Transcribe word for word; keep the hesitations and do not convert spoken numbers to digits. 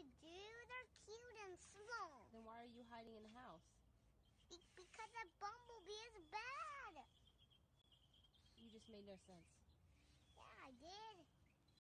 do. They're cute and small. Then why are you hiding in the house? Be because a bumblebee is bad. You just made no sense. Yeah, I did.